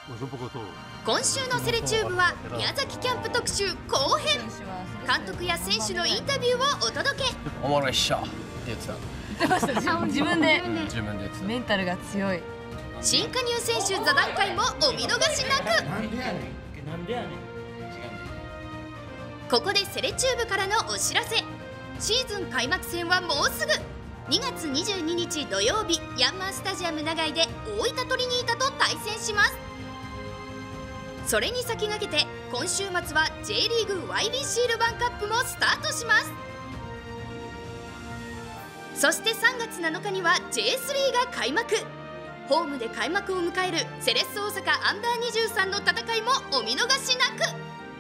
今週のセレチューブは宮崎キャンプ特集後編。監督や選手のインタビューをお届け。 おもろいっしょって言ってた。 言ってました。自分で言ってた。 メンタルが強い。 新加入選手座談会もお見逃しなく。ここでセレチューブからのお知らせ。シーズン開幕戦はもうすぐ。2月22日土曜日、ヤンマースタジアム長居で大分トリニータと対戦します。それに先駆けて今週末は J リーグ YBC ルヴァンカップもスタートします。そして3月7日には J3 が開幕。ホームで開幕を迎えるセレッソ大阪アンダー23の戦いもお見逃しなく。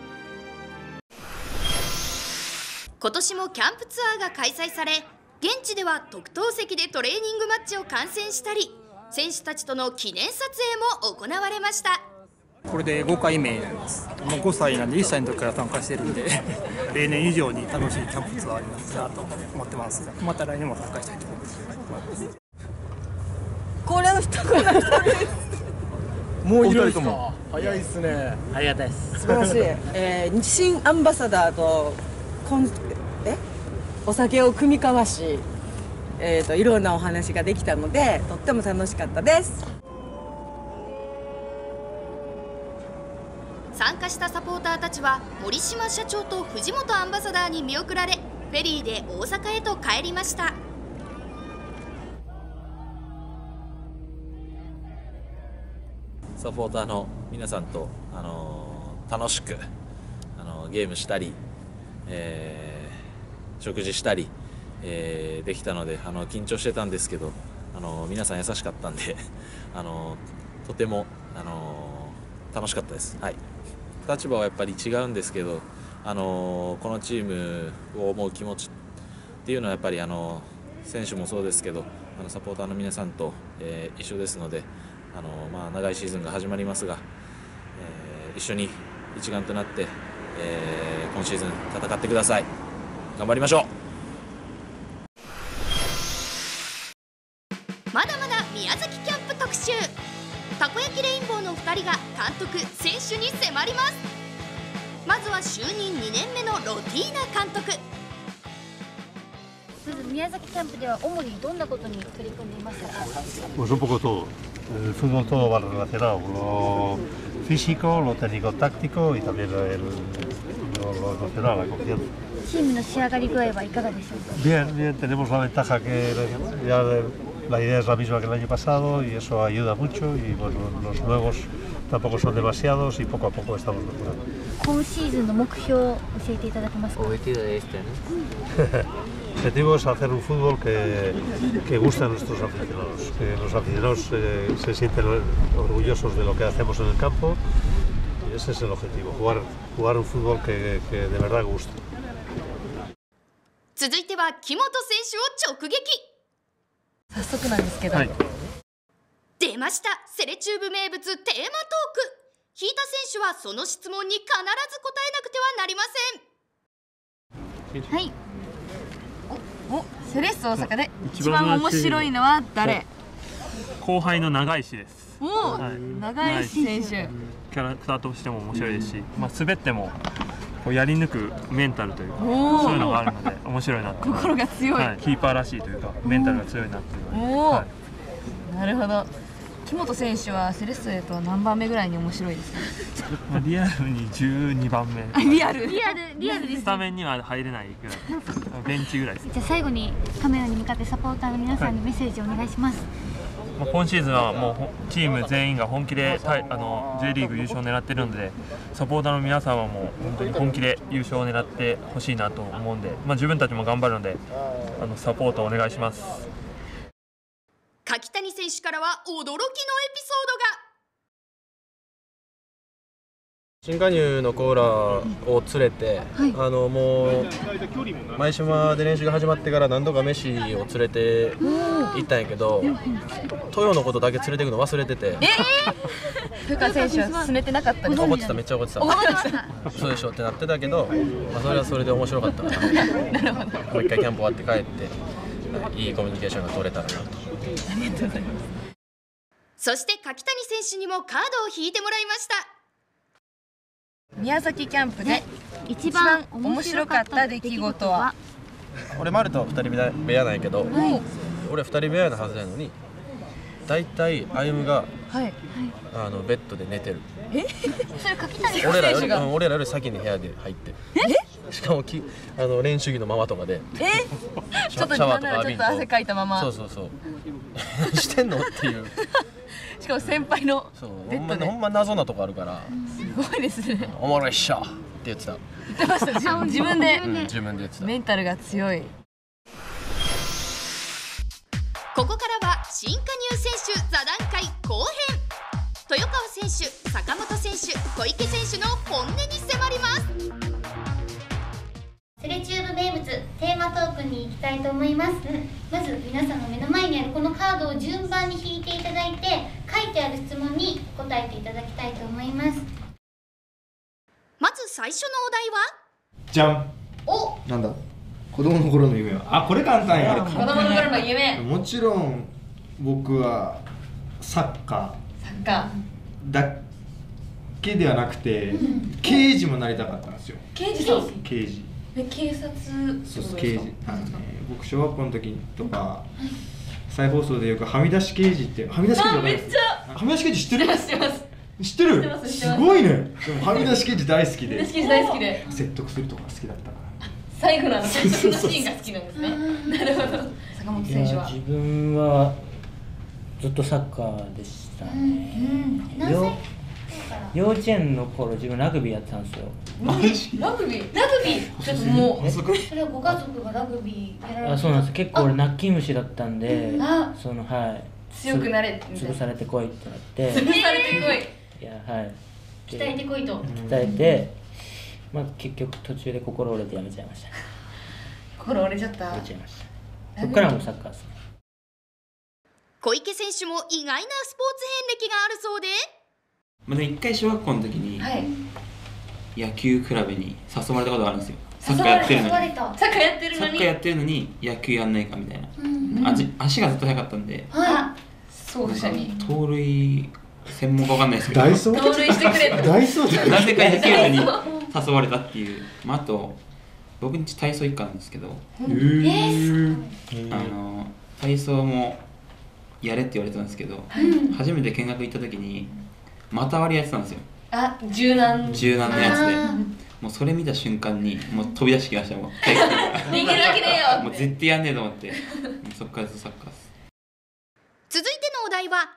今年もキャンプツアーが開催され、現地では特等席でトレーニングマッチを観戦したり、選手たちとの記念撮影も行われました。 これで5回目なんです。もう5歳なんで1歳の時から参加してるんで例年以上に楽しいキャンプツアーになったなと思ってます。また来年も参加したいと思います。 これの人がもういるんですか。 早いっすね。 ありがたいです。 素晴らしい。新アンバサダーとお酒を酌み交わし、いろんなお話ができたのでとっても楽しかったです。 参加したサポーターたちは森島社長と藤本アンバサダーに見送られ、フェリーで大阪へと帰りました。 サポーターの皆さんと、楽しくゲームしたり、食事したり、できたので緊張してたんですけど、皆さん優しかったんでとても、楽しかったです。はい、立場はやっぱり違うんですけど、このチームを思う気持ちっていうのはやっぱり選手もそうですけどサポーターの皆さんと、一緒ですので、長いシーズンが始まりますが、一緒に一丸となって、今シーズン戦ってください。頑張りましょう。 まだまだ宮崎キャンプ特集。たこ焼きレインボーの2人が監督・選手に迫ります。まずは就任2年目のロティーナ監督。 まず宮崎キャンプでは主にどんなことに取り組んでいますか。 Pues un poco todo. El fútbol todo va relacionado, lo físico, lo técnico-táctico y también lo emocional, la confianza. チームの仕上がり具合はいかがでしょうか。 Bien, bien, tenemos la ventaja que ya la idea es la misma que el año pasado y eso ayuda mucho y bueno, los nuevos tampoco son demasiados y poco a poco estamos mejorando. 今シーズンの目標を教えていただけますか。 El objetivo es hacer un fútbol que guste a nuestros aficionados, que los aficionados se sienten orgullosos de lo que hacemos en el campo y ese es el objetivo, jugar un fútbol que de verdad guste. 続いては木本選手を直撃。 早速なんですけど、 はい、 出ました、セレチューブ名物テーマトーク。引いた選手はその質問に必ず答えなくてはなりません。 はい。 セレッソ大阪で一番面白いのは誰。 後輩の長石です。 長石選手、 キャラクターとしても面白いですし、滑ってもこうやり抜くメンタルというか、そういうのがあるので面白いなと。 心が強い、 キーパーらしいというかメンタルが強いなっていう。 なるほど。木本選手はセレッソでと何番目ぐらいに面白いですか。 リアルに12番目。 リアルです。 スタメンには入れないぐらい、ベンチぐらいです。 じゃあ最後にカメラに向かってサポーターの皆さんにメッセージをお願いします。 今シーズンはもうチーム全員が本気でJ リーグ優勝を狙っているので、サポーターの皆さんはもう本当に本気で優勝を狙ってほしいなと思うんで、自分たちも頑張るのでサポートお願いします。 柿谷選手からは驚きのエピソードが。 新加入のコーラを連れて、もう前島で練習が始まってから何度か飯を連れて行ったんやけど、豊のことだけ連れて行くの忘れてて、 豊川選手は進めてなかったです。 怒ってた、めっちゃ怒ってた。そうでしょってなってたけど、それはそれで面白かったからもう一回キャンプ終わって帰っていいコミュニケーションが取れたらなと。 ありがとうございます。 そして柿谷選手にもカードを引いてもらいました。 宮崎キャンプで一番面白かった出来事は？ 俺丸と2人部屋なんやけど、俺2人部屋のはずなのにだいたい歩夢が、ベッドで寝てる。 それ柿谷選手が俺らより先に部屋で入って、しかも練習着のままとかでちょっとなんならちょっと汗かいたまま、 そうしてんのっていう。 しかも先輩のベッドでほんま謎なとこあるから、 すごいですね。 おもろいっしょって言ってた。 言ってました。自分で自分で言ってた。 メンタルが強い。 ここからは新加入選手座談会後編。豊川選手、坂本選手、小池選手の本音に迫ります。 セレチューブ名物テーマトークに行きたいと思います。まず皆さんの目の前にあるこのカードを順番に引いていただいて、書いてある質問に答えていただきたいと思います。 まず最初のお題はじゃん。 お、 なんだ、子供の頃の夢は。あ、これ簡単や。 子供の頃の夢。 もちろん僕はサッカーだけではなくて、刑事もなりたかったんですよ。 刑事さん。 刑事。 警察。 そう刑事。僕小学校の時とか再放送でよくはみ出し刑事ってはみ出し刑事めっちゃ。 はみ出し刑事知ってる？ 知ってます。 知ってる？すごいね。でもはみ出し刑事大好きで。 大好きで。 説得するとか好きだったから。 最後の説得のシーンが好きなんですね。なるほど。坂本選手は。 自分はずっとサッカーでしたね。幼稚園の頃自分ラグビーやってたんですよ。 ラグビーちょっともうそれはご家族がラグビーやられて。 あ、そうなんです。結構俺ナッキ虫だったんで、 強くなれって潰されてこいってなって、 潰されてこい。 いや、はい、 鍛えてこいと。 鍛えて、結局途中で心折れてやめちゃいました。 心折れちゃった。 折れちゃいました。そっからもサッカーですね。 小池選手も意外なスポーツ遍歴があるそうで、 一回小学校の時に野球クラブに誘われたことがあるんですよ。サッカーやってるのに。 サッカーやってるのに野球やんないかみたいな。足がずっと速かったんで、 走者に盗塁専門かわかんないですけど、 ダイソー盗塁してくれと。 ダイソーでなぜか野球部に誘われたっていう。あと僕んち体操一家なんですけど、体操もやれって言われてたんですけど、初めて見学行った時に股割りやってたんですよ。 柔軟のやつで、もうそれ見た瞬間にもう飛び出してきました。もう逃げるわけねえよ。 もう絶対やんねえと思って、そっからずっとサッカーです。 続いてのお題は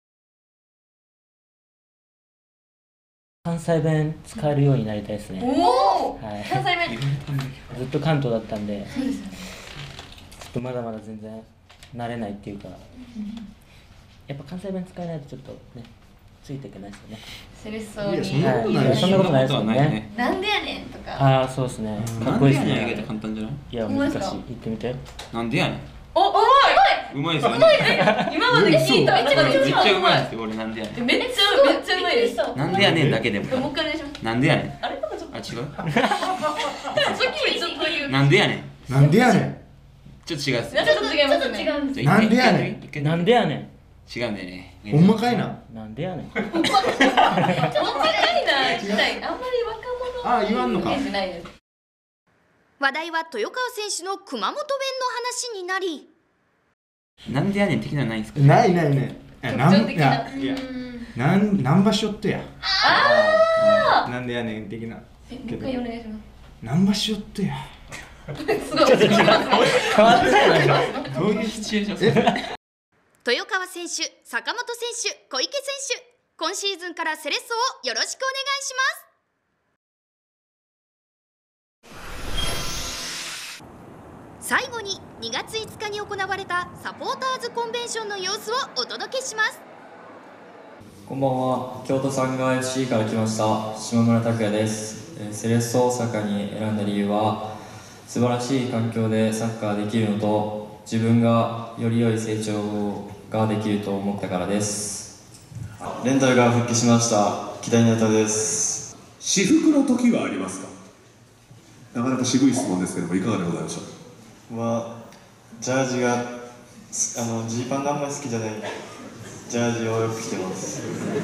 関西弁使えるようになりたいですね。 関西弁。 ずっと関東だったんで、ちょっとまだまだ全然慣れないっていうか、やっぱ関西弁使えないとちょっとね、ついていけないですよね。 セレッソに。 そんなことないですよね。 なんでやねんとか。 そうですね。かっこいいですね。 なんでやねん意外と簡単じゃない？ いや、難しい。言ってみて。 なんでやねん。 うまいですよね。 今まで聞いためっちゃうまいですよ。俺なんでやねん。 めっちゃうまいです。 なんでやねんだけでも。 もう一回お願いします。 なんでやねん。 あれ？違う。 さっきよりちょっと言う。なんでやねん。 なんでやねん。 ちょっと違うっす。 ちょっと違いますね。 なんでやねん。なんでやねん。 違うんだよね。 ほんまかいな。 なんでやねん。 ほんまかいな。あんまり若者。 言わんのか。 話題は豊川選手の熊本弁の話になり、 なんでやねん的なのないんですか？ ない。なんばしょってや。なんでやねん的な。 もう一回お願いします。 なんばしょってや。 すごい。変わってないな。 どういうシチュエーションですか？ 豊川選手、坂本選手、小池選手、今シーズンからセレッソをよろしくお願いします。最後に2月5日に行われたサポーターズコンベンションの様子をお届けします。 こんばんは。京都サンガ FC から来ました下村拓也です。セレッソ大阪に選んだ理由は、素晴らしい環境でサッカーできるのと、自分がより良い成長ができると思ったからです。 レンタルが復帰しました北稲田です。 私服の時はありますか？なかなか渋い質問ですけども、いかがでございましょう？ ジャージがジーパンがあんまり好きじゃない。 ジャージをよく着てます。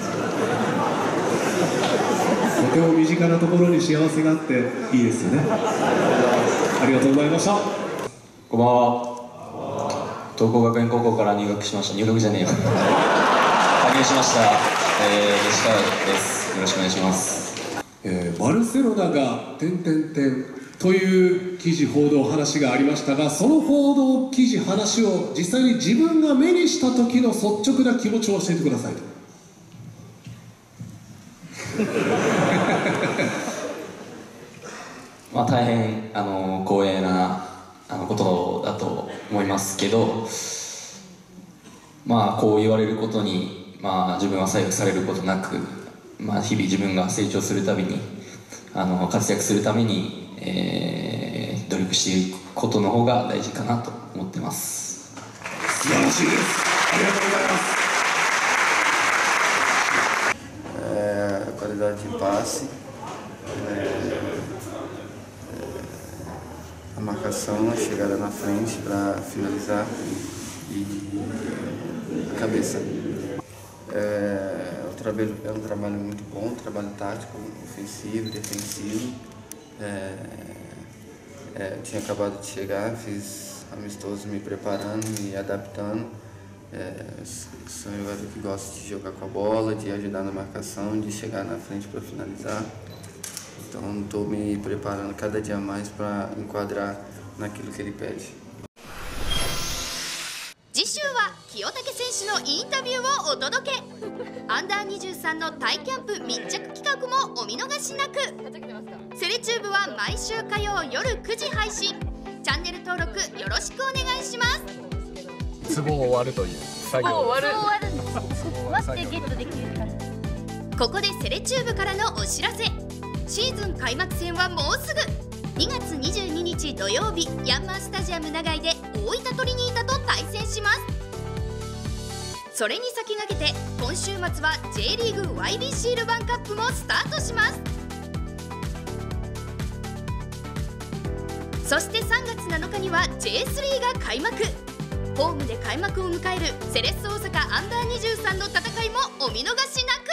とても身近なところに幸せがあっていいですよね。ありがとうございました。 こんばんは。東光学園高校から入学しました。入学じゃねえよ。加入しました。西川です。よろしくお願いします。 バルセロナがという記事報道話がありましたが、その報道記事話を実際に自分が目にした時の率直な気持ちを教えてくださいと。 まあ大変光栄なことだと思いますけど、まあこう言われることに、まあ、自分は左右されることなく、まあ、日々自分が成長するたびに活躍するために、努力していくことの方が大事かなと思ってます。 素晴らしいです。ありがとうございます。 Qualidade de passe, a marcação, a chegada na frente para finalizar e a cabeça. É um trabalho muito bom, um trabalho tático, ofensivo, defensivo. Tinha acabado de chegar, fiz amistoso me preparando, me adaptando. Sou um jogador que gosta de jogar com a bola, de ajudar na marcação, de chegar na frente para finalizar. Então estou me preparando cada dia mais para enquadrar naquilo que ele pede. 次週は清武選手のインタビューをお届け。アンダー23のタイキャンプ密着企画もお見逃しなく。セレチューブは毎週火曜夜9時配信。チャンネル登録よろしくお願いします。 ツボを終わるという作業。 終わるんです。待ってゲットできるから。 ここでセレチューブからのお知らせ。シーズン開幕戦はもうすぐ。2月22日土曜日、ヤンマースタジアム長居で大分トリニータと対戦します。それに先駆けて今週末は J リーグ YBC ルヴァンカップもスタートします。そして3月7日には J3 が開幕。ホームで開幕を迎えるセレッソ大阪アンダー23の戦いもお見逃しなく。